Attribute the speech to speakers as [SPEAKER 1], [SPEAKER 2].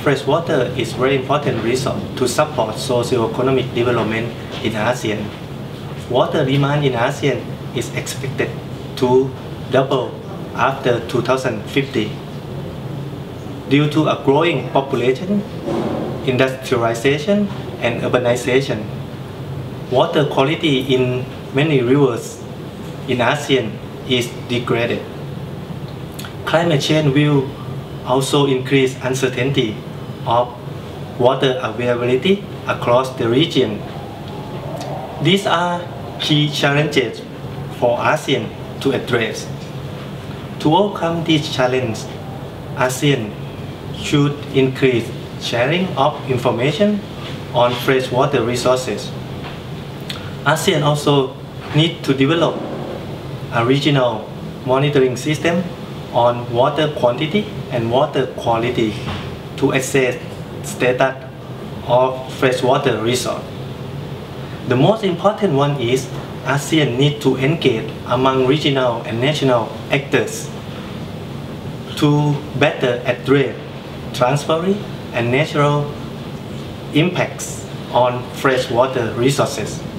[SPEAKER 1] freshwater is very important resource to support socio-economic development in ASEAN. Water demand in ASEAN is expected to double after 2050 due to a growing population, industrialization, and urbanization. Water quality in many rivers in ASEAN is degraded. Climate change will also increase uncertainty of water availability across the region. These are key challenges for ASEAN to address. To overcome these challenges, ASEAN should increase sharing of information on freshwater resources. ASEAN also needs to develop a regional monitoring system on water quantity and water quality to assess status of freshwater resource. The most important one is ASEAN needs to engage among regional and national actors to better address transitory and natural impacts on freshwater resources.